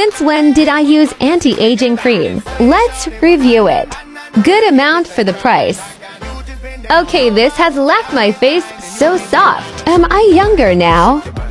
Since when did I use anti-aging cream? Let's review it. Good amount for the price. Okay, this has left my face so soft. Am I younger now?